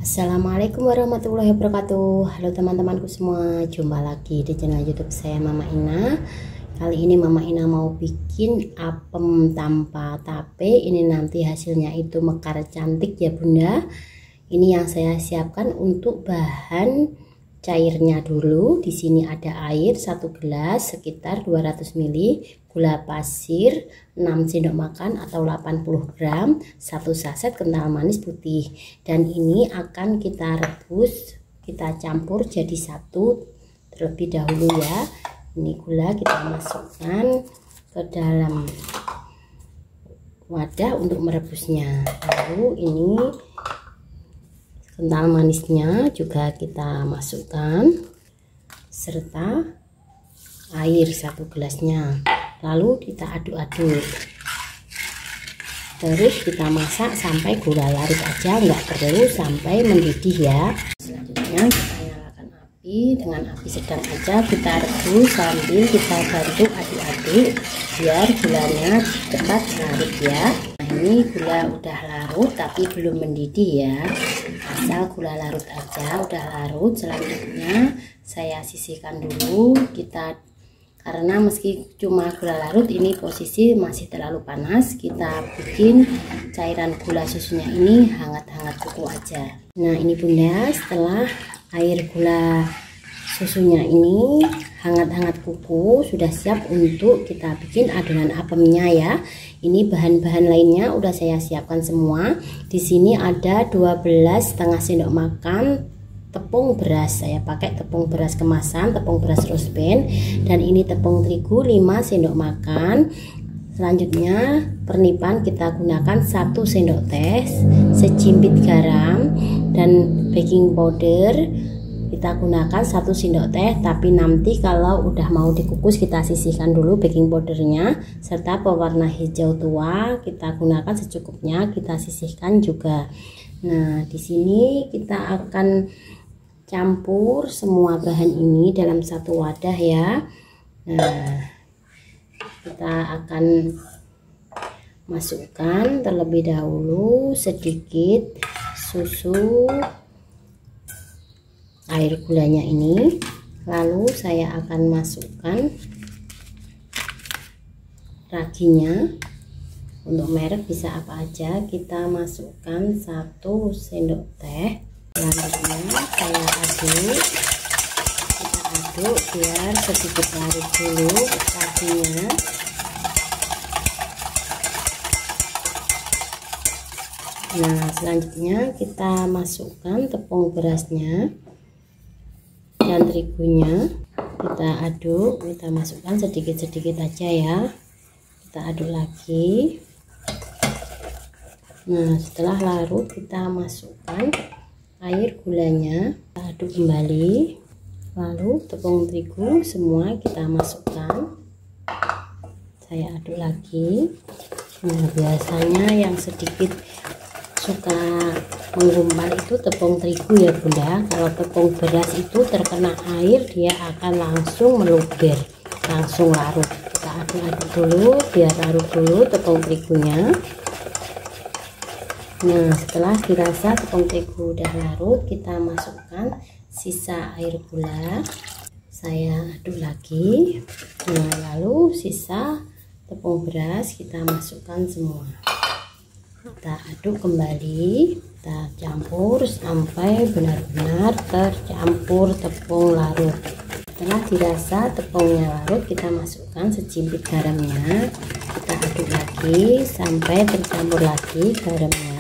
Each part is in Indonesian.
Assalamualaikum warahmatullahi wabarakatuh. Halo teman-temanku semua, jumpa lagi di channel YouTube saya Mama Ina. Kali ini Mama Ina mau bikin apem tanpa tape. Ini nanti hasilnya itu mekar cantik ya Bunda. Ini yang saya siapkan untuk bahan cairnya dulu. Di sini ada air 1 gelas sekitar 200 ml, gula pasir 6 sendok makan atau 80 gram, 1 saset kental manis putih. Dan ini akan kita rebus, kita campur jadi satu terlebih dahulu ya. Ini gula kita masukkan ke dalam wadah untuk merebusnya. Lalu ini kental manisnya juga kita masukkan serta air 1 gelasnya, lalu kita aduk-aduk, terus kita masak sampai gula larut aja, nggak perlu sampai mendidih ya. Selanjutnya kita nyalakan api, dengan api sedang aja kita rebus sambil kita bantu aduk-aduk biar gulanya cepat larut ya. Ini gula udah larut tapi belum mendidih ya, asal gula larut aja udah larut. Selanjutnya saya sisihkan dulu, karena meski cuma gula larut ini posisi masih terlalu panas, kita bikin cairan gula susunya ini hangat-hangat kuku aja. Nah ini Bunda, setelah air gula susunya ini hangat-hangat kuku, sudah siap untuk kita bikin adonan apemnya ya. Ini bahan-bahan lainnya udah saya siapkan semua. Di sini ada 12,5 sendok makan tepung beras. Saya pakai tepung beras kemasan, tepung beras rose band, dan ini tepung terigu 5 sendok makan. Selanjutnya pernipan kita gunakan 1 sendok teh, sejimpit garam, dan baking powder kita gunakan 1 sendok teh, tapi nanti kalau udah mau dikukus kita sisihkan dulu baking powdernya, serta pewarna hijau tua kita gunakan secukupnya, kita sisihkan juga. Nah di sini kita akan campur semua bahan ini dalam satu wadah ya. Nah kita akan masukkan terlebih dahulu sedikit susu air gulanya ini, lalu saya akan masukkan raginya. Untuk merek bisa apa aja, kita masukkan 1 sendok teh. Selanjutnya saya aduk, kita aduk biar sedikit larut dulu raginya. Nah selanjutnya kita masukkan tepung berasnya dan terigunya, kita aduk, kita masukkan sedikit-sedikit aja ya, kita aduk lagi. Nah setelah larut kita masukkan air gulanya, kita aduk kembali, lalu tepung terigu semua kita masukkan, saya aduk lagi. Nah biasanya yang sedikit suka menggumpal itu tepung terigu ya Bunda. Kalau tepung beras itu terkena air dia akan langsung meluber, langsung larut. Kita aduk-aduk dulu biar larut dulu tepung terigunya. Nah setelah dirasa tepung terigu udah larut, kita masukkan sisa air gula, saya aduk lagi. Nah lalu sisa tepung beras kita masukkan semua, kita aduk kembali, kita campur sampai benar-benar tercampur tepung larut. Setelah dirasa tepungnya larut, kita masukkan sejimpit garamnya, kita aduk lagi sampai tercampur lagi garamnya.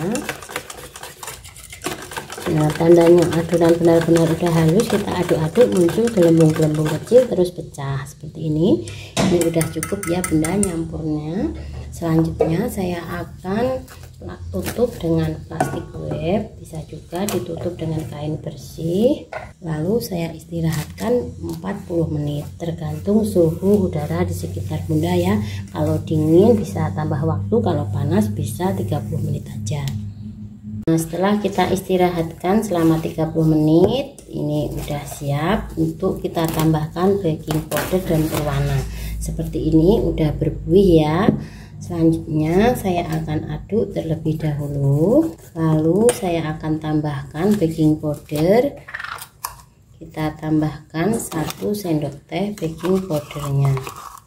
Nah tandanya adonan benar-benar udah halus, kita aduk-aduk muncul gelembung-gelembung kecil terus pecah seperti ini. Ini udah cukup ya Bunda nyampurnya. Selanjutnya saya akan tutup dengan plastik wrap, bisa juga ditutup dengan kain bersih, lalu saya istirahatkan 40 menit tergantung suhu udara di sekitar Bunda ya. Kalau dingin bisa tambah waktu, kalau panas bisa 30 menit aja. Nah setelah kita istirahatkan selama 30 menit, ini udah siap untuk kita tambahkan baking powder dan berwarna. Seperti ini udah berbuih ya. Selanjutnya saya akan aduk terlebih dahulu, lalu saya akan tambahkan baking powder. Kita tambahkan 1 sendok teh baking powdernya.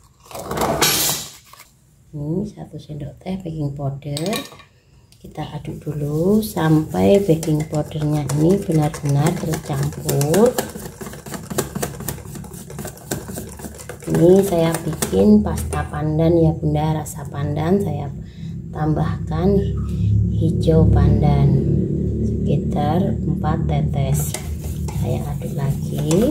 Ini 1 sendok teh baking powder. Kita aduk dulu sampai baking powdernya ini benar-benar tercampur. Ini saya bikin pasta pandan ya bunda, rasa pandan. Saya tambahkan hijau pandan sekitar 4 tetes. Saya aduk lagi.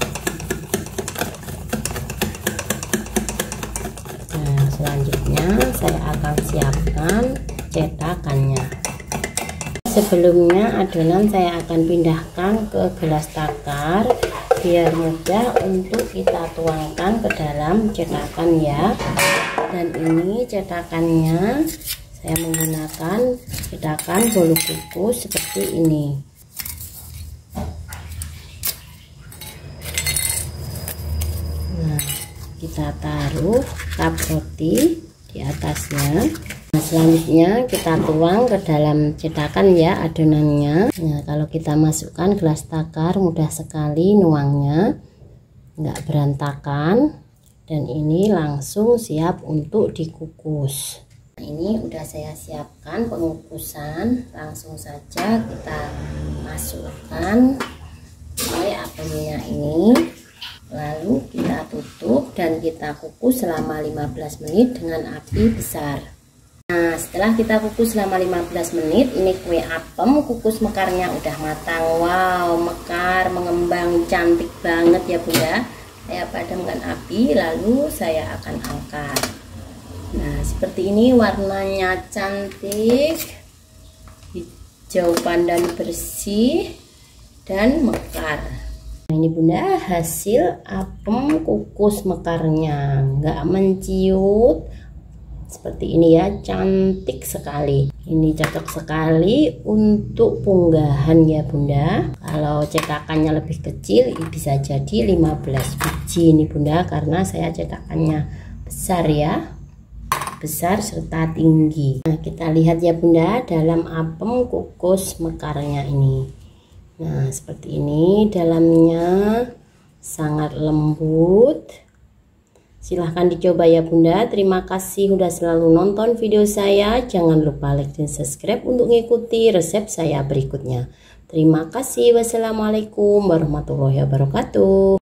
Nah, selanjutnya saya akan siapkan cetakannya. Sebelumnya adonan saya akan pindahkan ke gelas takar biar mudah untuk kita tuangkan ke dalam cetakan ya. Dan ini cetakannya saya menggunakan cetakan bolu kukus seperti ini. Nah, kita taruh cup roti di atasnya. Nah, selanjutnya kita tuang ke dalam cetakan ya adonannya. Nah, kalau kita masukkan gelas takar mudah sekali nuangnya, nggak berantakan, dan ini langsung siap untuk dikukus. Nah, ini udah saya siapkan pengukusan, langsung saja kita masukkan ke apemnya ini, lalu kita tutup dan kita kukus selama 15 menit dengan api besar. Nah, setelah kita kukus selama 15 menit, ini kue apem kukus mekarnya udah matang. Wow, mekar, mengembang, cantik banget ya bunda. Saya padamkan api, lalu saya akan angkat. Nah, seperti ini warnanya cantik, hijau pandan bersih dan mekar. Nah, ini bunda hasil apem kukus mekarnya, nggak menciut. Seperti ini ya, cantik sekali. Ini cocok sekali untuk punggahan ya bunda. Kalau cetakannya lebih kecil bisa jadi 15 biji ini bunda, karena saya cetakannya besar ya, besar serta tinggi. Nah, kita lihat ya bunda dalam apem kukus mekarnya ini. Nah, seperti ini, dalamnya sangat lembut. Silahkan dicoba ya bunda. Terima kasih sudah selalu nonton video saya. Jangan lupa like dan subscribe untuk mengikuti resep saya berikutnya. Terima kasih. Wassalamualaikum warahmatullahi wabarakatuh.